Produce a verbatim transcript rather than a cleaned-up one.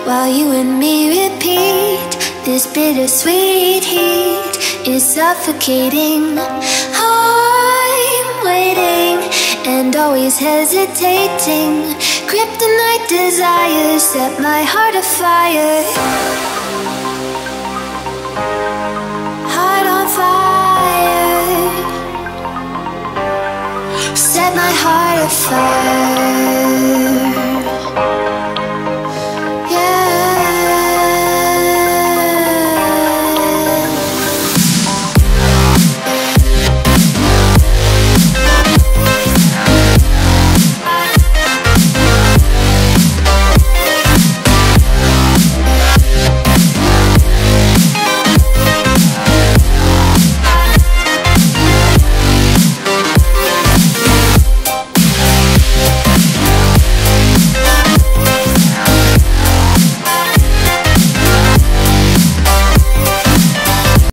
while you and me repeat. This bittersweet heat is suffocating. I'm waiting and always hesitating. Kryptonite desires set my heart afire. Heart on fire. Set my heart afire.